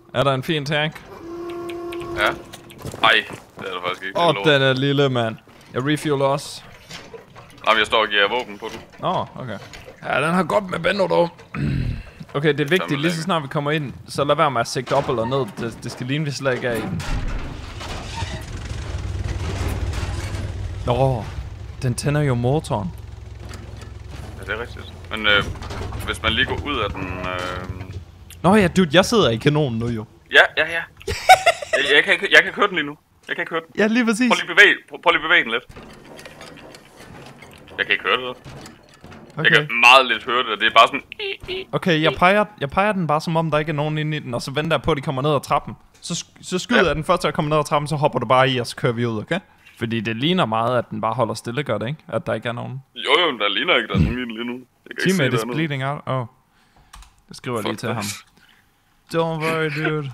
Er der en fin tank? Ja. Ej, det er der faktisk ikke. Den er lille, mand. Jeg refueler også. Jamen, jeg står og giver våben på den. Okay. Ja, den har godt med Benno, dog. Okay, det er vigtigt, lige så snart vi kommer ind, så lad være med at sigte op eller ned. Det skal ligne, vi slet ikke er i den. Den tænder jo motoren. Ja, det er rigtigt. Men hvis man lige går ud af den... Nå ja, dude, jeg sidder i kanonen nu jo. Ja. jeg kan køre den lige nu. Jeg kan køre den. Ja, lige præcis. Prøv lige bevæge den lidt. Jeg kan ikke høre det. Okay. Jeg kan meget lidt høre det, det er bare sådan... Okay, jeg peger den bare som om der ikke er nogen inde i den, og så venter jeg på, at de kommer ned ad trappen. Så skyder jeg den først, til at komme ned ad trappen, så hopper du bare i, og så kører vi ud, okay? Fordi det ligner meget, at den bare holder stille, gør det ikke? At der ikke er nogen. Jo, der ligner ikke, der er nogen lige nu. Teammate is bleeding out. Det skriver jeg lige til ham. Don't worry, dude.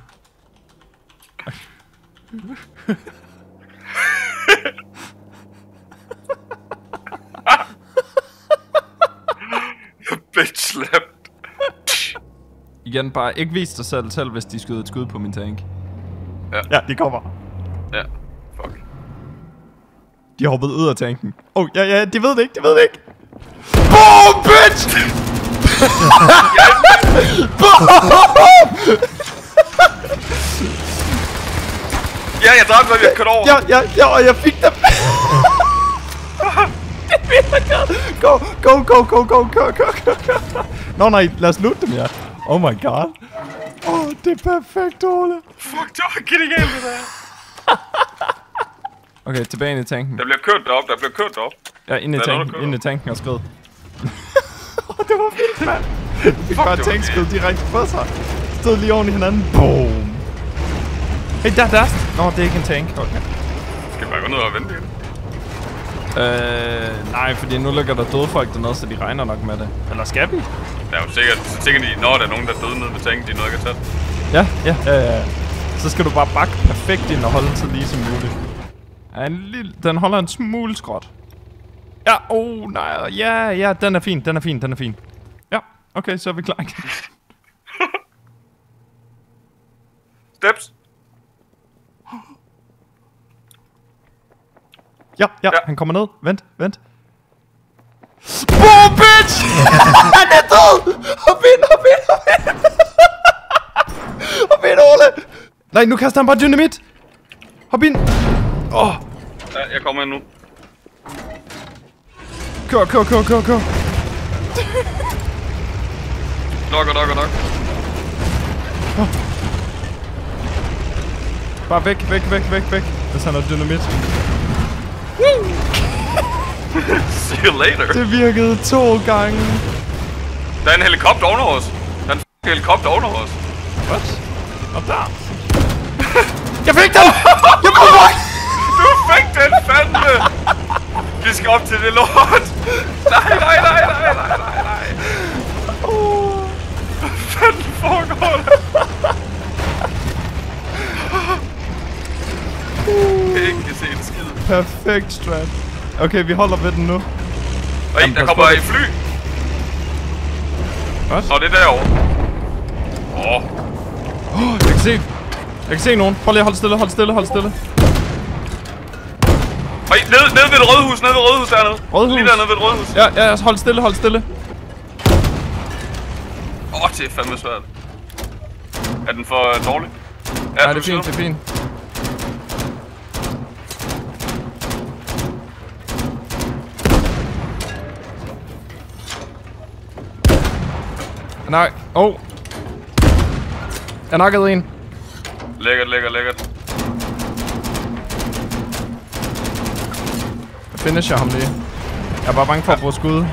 Bitch slapped. Igen, bare ikke vis dig selv, hvis de skyder et skud på min tank. Ja, de kommer. Ja, fuck. De har hoppet ud af tanken. Ja, de ved det ikke, Boom, bitch! Ja, jeg dræbte mig, jeg kørte over. Ja, og jeg fik dem. Det er virkelig Go. Nå nej, lad os loot dem, ja. Oh my god. Det er perfekt, Ole. Fuck, det var genialt, det der. Okay, tilbage ind i tanken. Der bliver kørt derop, Ja, ind i tanken og skrid. Det var vildt, mand. Vi fik bare tankskud direkte på sig. Stod lige oven i hinanden. Boom. Hey, der. Nå, det er ikke en tank. Okay. Skal vi bare gå ned og vente igen? Nej, fordi nu ligger der døde folk dernede, så de regner nok med det. Eller skal vi? Der er jo sikkert når der er nogen, der er døde nede ved tanken, de noget kan tage. Ja. Så skal du bare bakke perfekt ind og holde den så lige som muligt. Den holder en smule skråt. Ja, nej, ja, den er fin. Ja, okay, så er vi klar igen. Steps. Ja, han kommer ned. Vent. Boom, bitch! Han er død! Hop ind! Hop ind, Ole! Nej, nu kaster han bare dynamit! Hop ind! Ja, jeg kommer ind nu. Kør! Nok. Bare væk, hvis han har dynamit. See you later. Det virkede 2 gange. Der er en helikopter under os. What? Og der. Jeg fik den! Du fik den, fandme! Vi skal op til det lort. Nej. Hvad fanden foregår der? Ikke se en skid. Perfekt strat. Okay, vi holder ved den nu. Der kommer et fly. Hvad? Nå, det er derovre. Jeg kan se nogen. Prøv lige at holde stille. Ned ved det røde hus, dernede. Lige dernede ved det røde hus. Ja, hold stille. Det er fandme svært. Er den for dårlig? Nej, det er fint. Nej, jeg nakkede en. Lækkert. Jeg finisher ham lige. Jeg er bare bange for at bruge skud.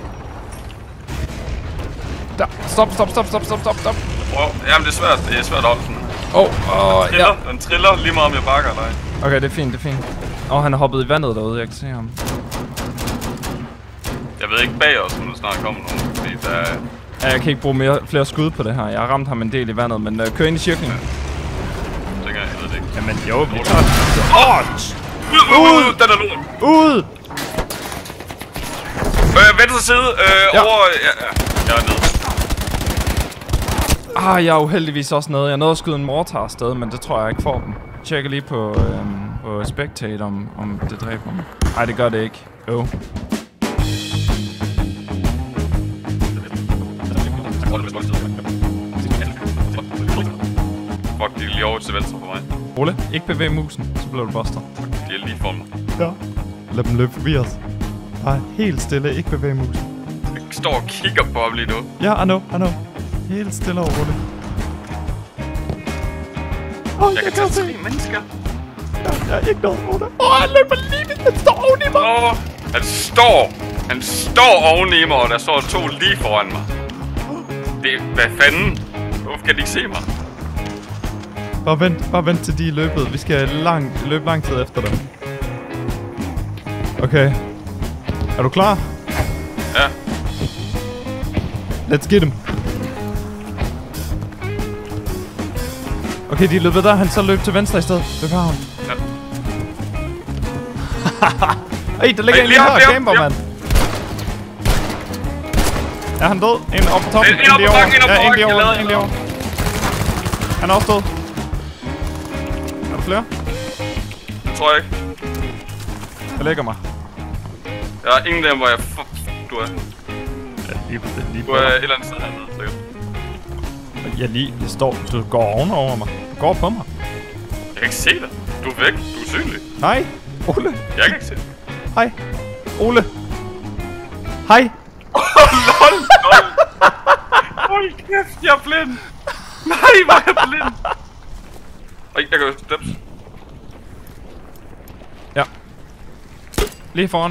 Der. Stop. Jamen, det er svært at holde sådan. Den triller lige meget om jeg bakker eller ej. Okay, det er fint. Han er hoppet i vandet derude, jeg kan se ham. Jeg ved ikke bag os, når der snart kommer nogen, fordi der er... Ja, jeg kan ikke bruge flere skud på det her. Jeg har ramt ham en del i vandet, men kør ind i cirklen. Jeg ved det ikke. Jamen jo, vi tager den. Ud! Den er lort! Ud! Venstre side, over... Ja, jeg er nede. Jeg er uheldigvis også nede. Jeg nåede at skyde en mortar afsted, men det tror jeg ikke får dem. Jeg tjekker lige på Spectate, om det dræber mig. Nej, det gør det ikke. Jo. Fuck, de er lige over til venstre for mig. Ole, ikke bevæg musen, så bliver du buster. De er lige for mig. Ja. Lad dem løbe forbi os. Bare helt stille, ikke bevæg musen. Jeg står og kigger på ham lige nu. Ja, I know. Helt stille og roligt. Jeg kan tage 3 mennesker. Jeg er ikke noget for det. Han løber lige ved. Han står oven i mig. Han står oven i mig, og der står 2 lige foran mig. Hvad fanden? Hvorfor kan de ikke se mig? Bare vent til de er løbet. Vi skal løbe lang tid efter dem. Okay. Er du klar? Ja. Let's get him. Okay, de er løbet der. Han så løb til venstre i stedet. Løb her. Ja. Ej, der ligger en lige her. Camperman. Er han død? En oppe på toppen. En oppe på bakken, en lige over. Han er også død. Er der flere? Det tror jeg ikke. Jeg lægger mig. Jeg har ingen af dem, hvor jeg... Du er... Ja, lige du er et eller andet sted hernede, sikkert. Jeg står... Du går ovenover mig. Du går på mig. Jeg kan ikke se dig. Du er væk. Du er usynlig. Hej, Ole. Jeg kan ikke se dig. Hej, Ole. Hej. Lol. Hold kæft, jeg er blind. Nej, hvor er jeg blind. Jeg kan jo steps. Ja. Lige foran.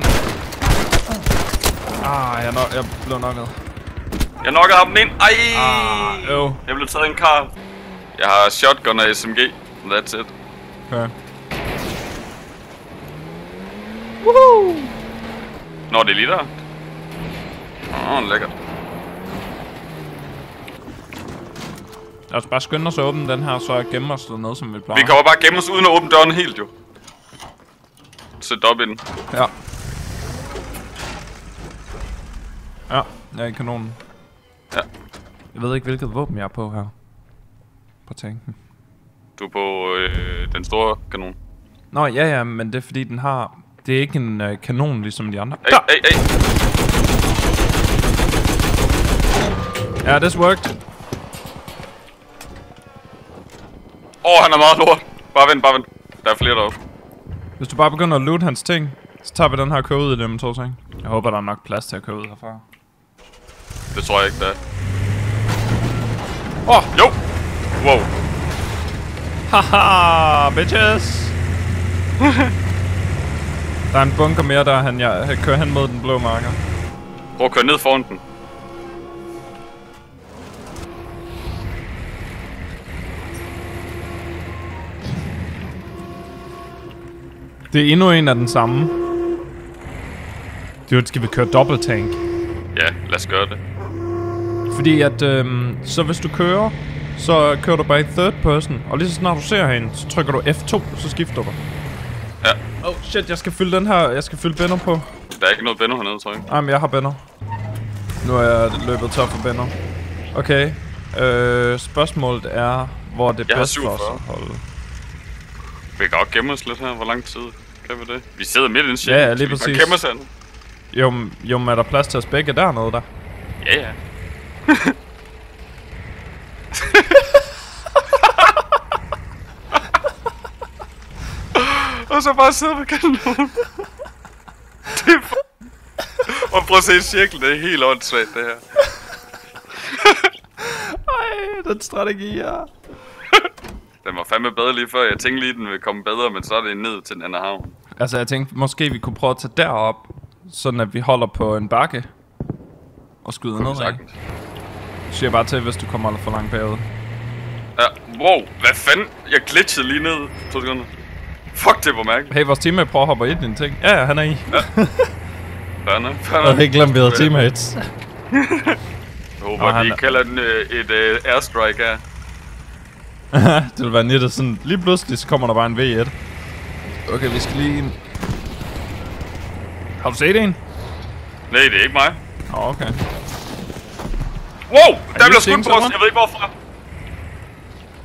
Jeg blev knocket. Jeg knockede ham ind. Ej. Jeg blev taget en kar. Jeg har shotgun og SMG. That's it. Okay. Woohoo! Nå, det er lige der. Lækkert. Lad os bare skynde os at åbne den her, så gemmer os noget, som vi plejer. Vi kan bare gemme os uden at åbne døren helt, jo. Sæt op i den. Ja. Ja, jeg er i kanonen. Ja. Jeg ved ikke, hvilket våben jeg er på her. På tanken. Du er på den store kanon. Nå, ja, men det er fordi, den har... Det er ikke en kanon, ligesom de andre. Hey. Ja, this worked. Han er meget lort. Bare vent. Der er flere deroppe. Hvis du bare begynder at loot hans ting, så tager vi den her kød ud i dem 2 ting. Jeg håber, der er nok plads til at købe ud herfra. Det tror jeg ikke, der er. Jo! Wow. Haha, bitches! Der er en bunker mere der, jeg kører hen mod den blå marker. Prøv at køre ned foran den. Det er endnu en af den samme. Det skal vi køre dobbelt tank. Ja, lad os gøre det. Fordi at, så hvis du kører, så kører du bare i third person. Og lige så snart du ser hende, så trykker du F2, så skifter du. Ja. Oh shit, jeg skal fylde den her, jeg skal fylde Benno på. Der er ikke noget Benno hernede, tror jeg. Nej, men jeg har Benno. Nu er jeg løbet tør for Benno. Okay, spørgsmålet er, hvor det er bedst for os at holde. Vi kan også gemme os lidt her, hvor lang tid kan vi det? Vi sidder midt i en shit. Ja, lige præcis. Vi kan gemme os hernede. Jo, men er der plads til at spække dernede der? Ja. Og så bare sidde ved kanonen. Det er og prøv at se cirklen, det er helt åndssvagt det her. Ej, den strategi her. Den var fandme bedre lige før. Jeg tænkte lige, den ville komme bedre, men så er det ned til den anden havn. Altså, jeg tænkte, måske vi kunne prøve at tage derop, sådan at vi holder på en bakke og skyder nedad. Så siger bare til, hvis du kommer for langt bagud. Ja, wow, hvad fanden? Jeg glitchede lige ned 2 sekunder. Fuck, det var mærkeligt. Hey, vores teammate prøver at hoppe i dine ting. Ja, han er i. Ja. Fanden. Jeg havde ikke glemt, vi havde teammates. Jeg håber, de kalder den et airstrike her. Det vil være nittet sådan. Lige pludselig så kommer der bare en V1. Okay, vi skal lige ind. Har du set en? Nej, det er ikke mig. Okay. Wow, der blev skudt på os. Jeg ved ikke hvorfra.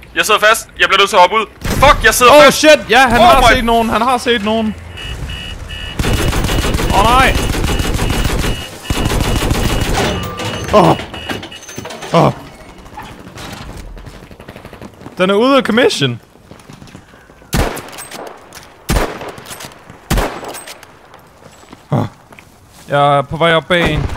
Jeg sidder fast. Jeg bliver nødt til at hoppe ud. Fuck, jeg sidder Oh fast. shit, ja, han Oh har my- set nogen. Han har set nogen. Åh nej. Åh. Den er ude af commission. Jeg er på vej op bag en.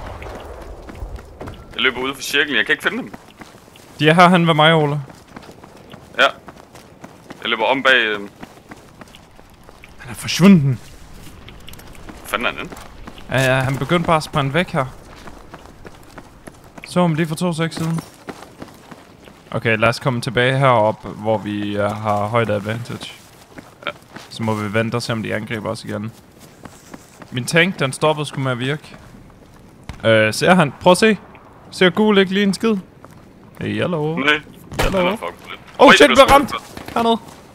Jeg løber ud for cirklen. Jeg kan ikke finde dem. De er herhen ved mig, Ole. Ja. Jeg løber om bag... Han er forsvunden. Fanden er den? Ja, han begyndte bare at sprænde væk her. Så om lige for 2 sekunder siden. Okay, lad os komme tilbage herop, hvor vi har højt advantage. Ja. Så må vi vente og se, om de angriber os igen. Min tank, den stoppede sgu med at virke. Ser han? Prøv at se. Ser gul ikke lige en skid? Hey, hello. Nej. Hello. Fuck, lidt. Oh Oj, shit, jeg blev ramt! Hernede.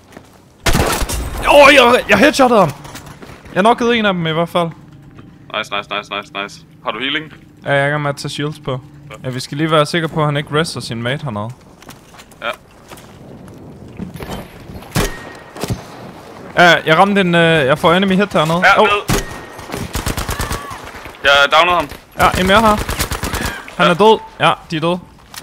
Jeg headshotede ham! Jeg knockede en af dem i hvert fald. Nice. Har du healing? Ja, jeg er i gang med at tage shields på. Ja, vi skal lige være sikre på, at han ikke rester sin mate hernede. Ja. Ja, jeg ramte en... jeg får enemy hit hernede. Ja, ned. Jeg downede ham. Ja, en mere her. Han er død. Ja, de er døde.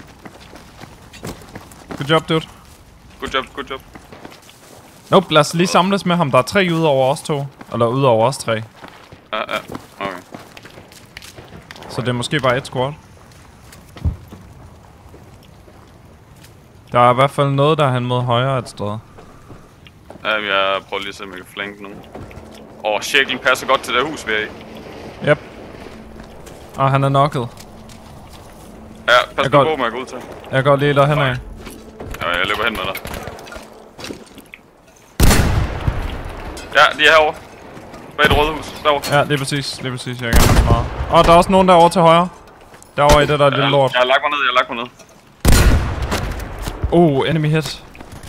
Good job, dude. Good job. Nope, lad os lige samles med ham. Der er 3 ud over os 2. Eller ud over os 3. Ja. Okay. Så det er måske bare et squad. Der er i hvert fald noget, der er hen mod højre et sted. Ja, jeg prøver lige at se, om jeg kan flanke nogen. Cirklen passer godt til det hus, vi er i. Yep. Og han er knocket. Ja, pas på, må jeg gå ud til. Jeg går lige derhen af. Ja, jeg løber hen med dig. Ja, de er herovre. Bag det røde hus. Derovre. Ja, det er præcis. Jeg er i gang med meget. Der er også nogen derovre til højre. Derovre i det der lille lort. Jeg har lagt mig ned. Enemy hit.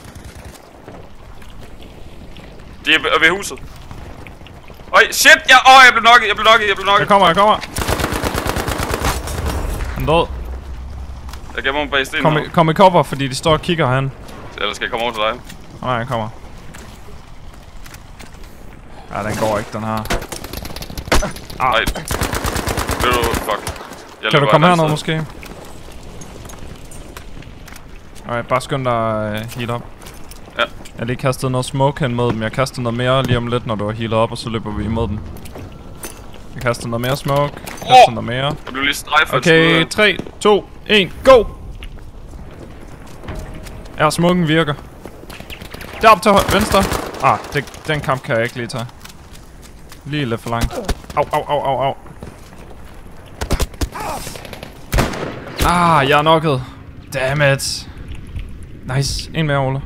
De er ved huset. Øj, shit! Jeg blev knocket. Jeg kommer. Han død. Jeg gemmer mig bag stenen. Kom i cover, fordi de står og kigger herhen. Eller skal jeg komme over til dig? Nej, jeg kommer. Ja, den går ikke, den her. Nej. Ved du, fuck. Kan du komme hernede måske? Alright, bare skynd dig heal op. Ja. Jeg har lige kastet noget smoke hen mod dem. Jeg kaster noget mere lige om lidt, når du har healet op, og så løber vi imod dem. Jeg kaster noget mere smoke. Kaster noget mere. Jeg blev lige strejfet. Okay, 3, 2, 1, go! Ja, smoken virker. Derop til venstre. Den kamp kan jeg ikke lige tage. Lige lidt for langt. Au. Jeg er knocket. Dammit. Nice. En mere, Ole.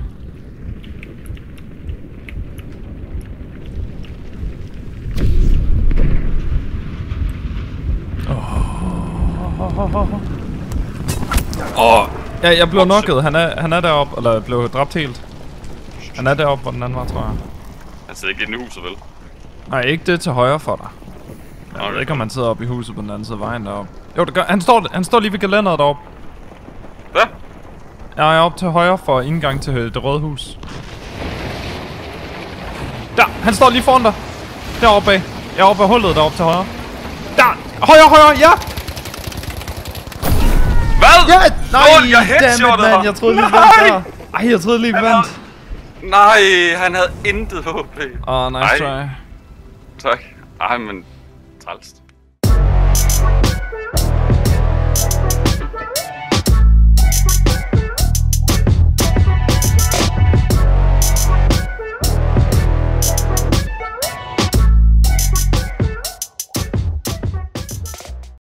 Ja, jeg blev knocket. Han er deroppe, eller blev dræbt helt. Han er deroppe, hvor den anden var, tror jeg. Han sidder ikke inde i huset, vel? Nej, ikke det til højre for dig. Jeg ved ikke, om han sidder oppe i huset på den anden side af vejen deroppe. Jo, det gør. Han står lige ved gelænderet deroppe. Hvad? Jeg er oppe til højre for indgang til det røde hus. Der! Han står lige foran dig. Deroppe bag. Jeg er oppe af hullet deroppe til højre. Der! Højre! Ja! Hvad? Ja! Nej! Jeg headshottede ham! Jeg troede lige, vi vandt der. Ej, jeg troede lige, vi vandt. Nej, han havde intet HP. Nice try. Tak. Men... trælst.